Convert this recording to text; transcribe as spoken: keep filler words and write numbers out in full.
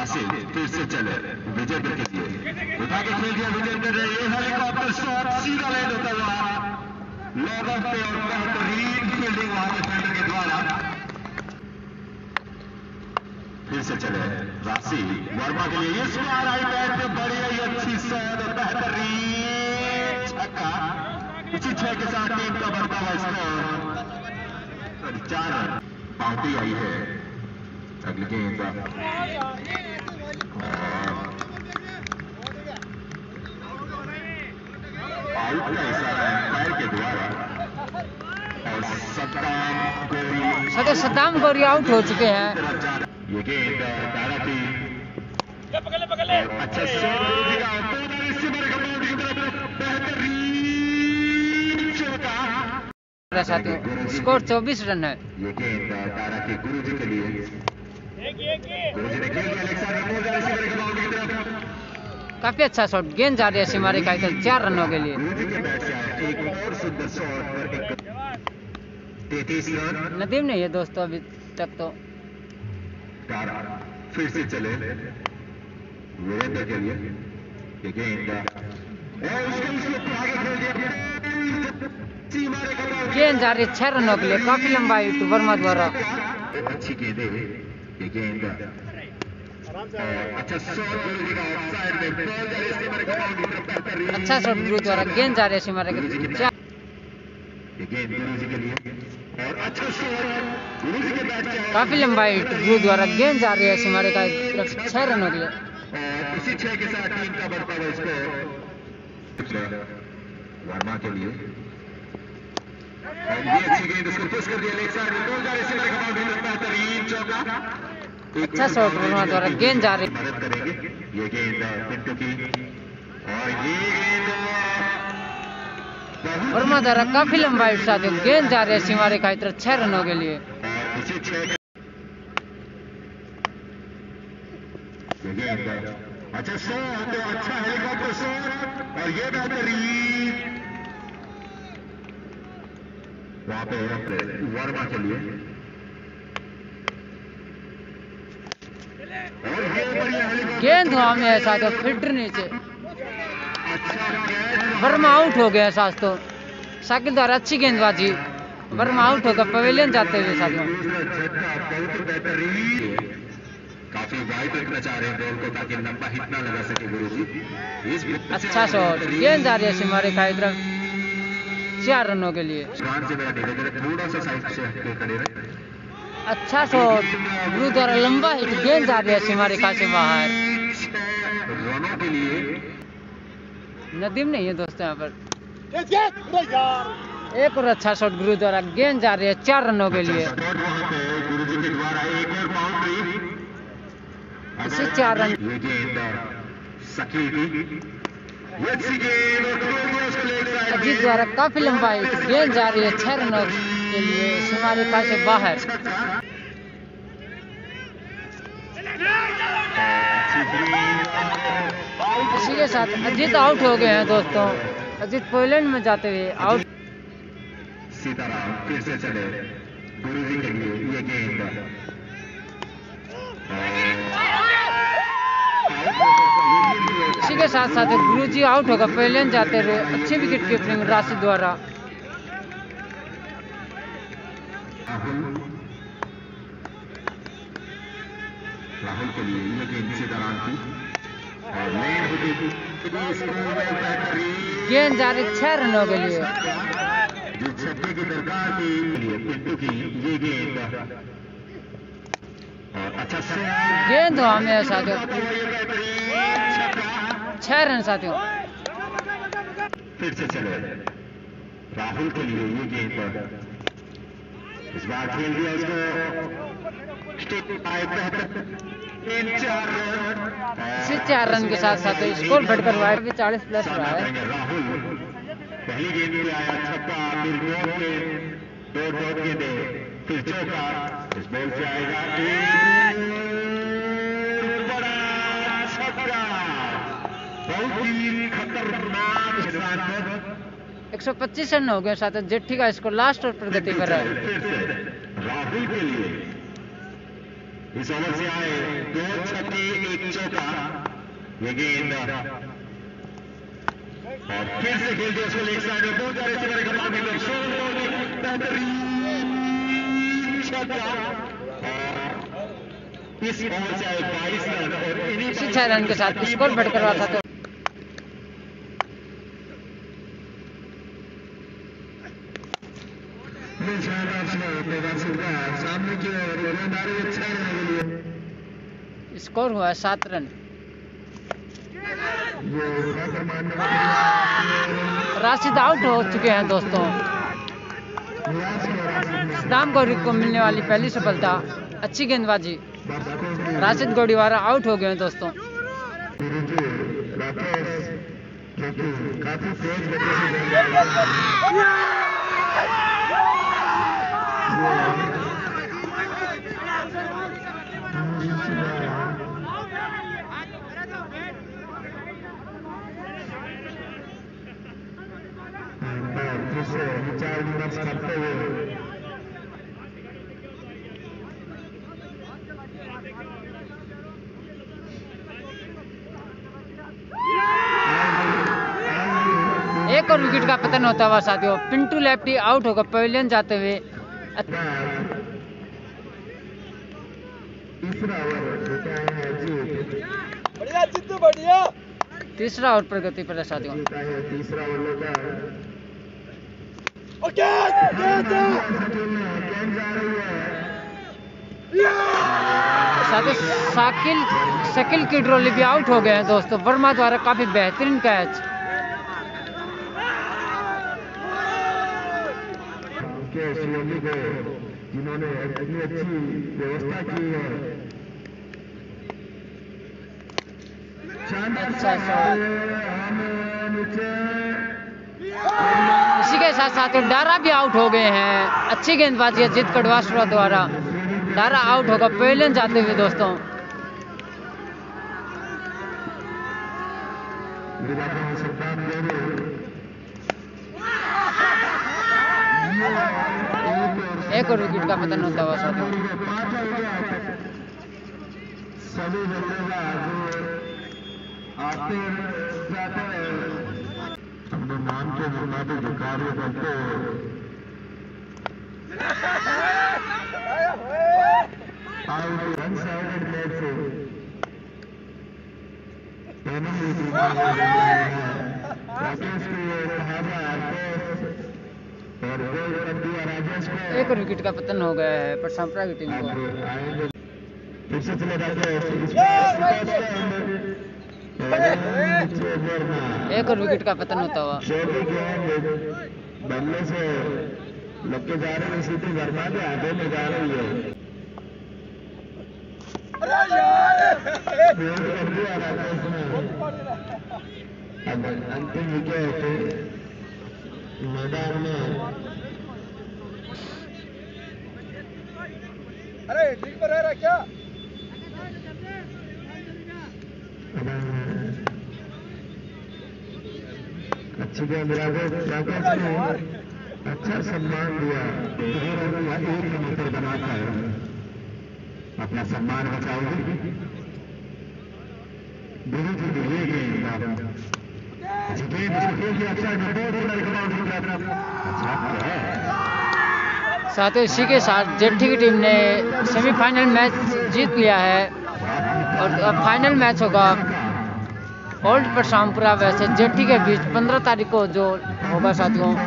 राशिद फिर से चले विजेंद्र के लिए उठा के खेल दिया विजेंद्र ने। ये हेलीकॉप्टर शॉट सीधा लैंड होता हुआ लॉग ऑफ पे और बेहतरीन फील्डिंग वहां डिफेंडर के द्वारा। फिर से चले राशिद वर्मा के लिए। इस बार आई बैट पे बड़ी ही अच्छी शॉट और बेहतरीन छक्का। इसी छह के साथ टीम का बढ़ता हुआ स्कोर चार रन। पार्टी आई है अगली गेंद आउट का इशारा एम्पायर के द्वारा और सद्दाम गौरी सदर सद्दाम गौरी आउट हो चुके हैं। ये गेंद तारा थी अच्छा बेहतरीन चौका। साथियों स्कोर चौबीस रन है। ये गेंद तारा के गुरुजी के लिए गुरुजी ने खेल दिया। काफी अच्छा शॉट, गेंद जा रही है सीमारे का चार रनों के लिए। एक और सुंदर शॉट और एक तैंतीस रन। नदीम नहीं है दोस्तों अभी तक तो। तारा फिर से चले वीरेंद्र के लिए। ये गेंद गेंद जा रही है छह रनों के लिए, काफी लंबा हिट वर्मा द्वारा। अच्छी गेंद है ये गेंद अच्छा शॉट अच्छा शॉट गुरु द्वारा, गेंद जा रही है सीमारे के चार। ये गेंद गुरुजी के लिए और अच्छा शॉट गुरुजी के बैट से काफी लंबा हिट गुरु द्वारा, गेंद जा रही है सीमारे का तरफ छह रनों के लिए। और इसी छह के साथ टीम का बढ़ता हुआ स्कोर वर्मा के लिए। और ये अच्छी गेंद उसको पुश कर दिया लेग साइड में, गोल जा रही है सीमारे का बेहतरीन चौका। अच्छा शॉट वर्मा द्वारा, गेंद जा रही मदद करेंगे। ये गेंद पिंटू की और ये गेंद वर्मा द्वारा काफी लंबा हिट साथियों, गेंद जा रही है सीमारे का तरफ छह रनों के लिए। इसी छह गेंद अच्छा शॉट अच्छा हेलीकॉप्टर शॉट और ये बेहतरीन वहां पे वर्मा के लिए। और ये बढ़िया हेलीकॉप्टर गेंद वहां में है साथियों, फिल्टर नीचे। वर्मा आउट हो गया साथ तो साकिब द्वारा अच्छी गेंदबाजी, वर्मा आउट होकर पवेलियन जाते हुए साथियों। काफी वाइड रखना चाह रहे हैं बॉल को ताकि लंबा हिट ना लगा सके गुरुजी। अच्छा शॉट, गेंद जा रही है सीमारे का तरफ चार रनों के लिए। से मेरा निवेदन है थोड़ा सा साइड से हटके खड़े रहे। अच्छा शॉट गुरु द्वारा, लंबा हिट, गेंद जा रही है सीमारे का से बाहर। रनों के लिए नदीम नहीं है दोस्तों यहाँ पर। एक और अच्छा शॉट गुरु द्वारा, गेंद जा रही है चार रनों के लिए। गुरुजी के द्वारा एक और बाउंड्री इसी चार रन। ये गेंद सकी की अजीत द्वारा काफी लंबा हिट, गेंद जा रही है छह रनों के लिए सीमारे का से बाहर। इसी के साथ अजीत आउट हो गए हैं दोस्तों। अजीत पोलैंड में जाते हुए आउट। सीताराम फिर से चले गुरुजी के लिए। ये गेंद इसी के साथ साथ गुरुजी आउट होकर पोलैंड जाते हुए अच्छी विकेट कीपिंग राशिद द्वारा। राहुल के लिए ये गेंद सीताराम की और लेन होगी गेंद जा रही छह रनों के लिए। जो छक्के की दरकार थी लिए पिंटू की ये गेंद और अच्छा गेंद वहां में साथियों छह रन साथियों। फिर से चले राहुल के लिए ये गेंद इस बार खेल दिया उसको चार रन। इसी चार रन के साथ साथ स्कोर बढ़कर हुआ है चालीस प्लस रहा है। राहुल पहली गेंद में आया छक्का, फिर गोल पे दो डॉट गेंदे, फिर चौका। इस बॉल से आएगा एक बड़ा छक्का, बहुत ही खतरनाक। एक सौ पच्चीस रन हो गए साथ जेठी का स्कोर लास्ट ओवर पर गति कर रहा है। राहुल के लिए इस ओवर से आए दो छक्के एक चौका। ये गेंद और फिर से खेलते उसको लेग साइड में बहुत सारे सिवारे का मार मिले बेहतरीन छक्का। इस ओवर से आए बाईस रन और इन्हीं छह रन के साथ स्कोर बढ़ करवा था। तो सामने की ओर अच्छा लिए स्कोर हुआ है सात रन। राशिद आउट हो चुके हैं दोस्तों। सदाम गौरी को मिलने वाली पहली सफलता, अच्छी गेंदबाजी। राशिद गोड़ीवारा आउट हो गए हैं दोस्तों। काफी तेज विचार विमर्श करते हुए एक और विकेट का पतन होता हुआ साथियों। पिंटू लेफ्टी आउट होकर पवेलियन जाते हुए। तीसरा ओवर प्रगति पर है साथियों। तीसरा साथियों शाकिल शकील किडरोली भी आउट हो गए हैं दोस्तों। वर्मा द्वारा काफी बेहतरीन कैच। जिन्होंने इतनी अच्छी व्यवस्था की है। अच्छा इसी के साथ साथ डारा भी आउट हो गए हैं। अच्छी गेंदबाजी है जीत कड़वासरा द्वारा। डारा आउट होकर पवेलियन जाते हुए दोस्तों। एक और विकेट का पतन होता हुआ साथियों। सभी बल्लेबाज आते जाते अपने नाम के मुताबिक जो कार्य करते वन साइडेड मैच से राकेश की और एक और विकेट का पतन हो गया है पर सांपरा की टीम को। फिर से चले जाते एक और विकेट का पतन होता हुआ। बल्ले से लग के जा रही है। सीधी वर्मा के आगे में जा रही है। अब अंतिम विकेट मैदान में। अरे ठीक पर है क्या? अच्छी गेंद राकेश ने अच्छा सम्मान दिया। एक मीटर बनाकर अपना सम्मान बचाओगे। दोनों की ये गेंद साथियों इसी के साथ जेठी की टीम ने सेमीफाइनल मैच जीत लिया है और अब फाइनल मैच होगा ओल्ड परशामपुरा वैसे जेठी के बीच पंद्रह तारीख को जो होगा साथियों।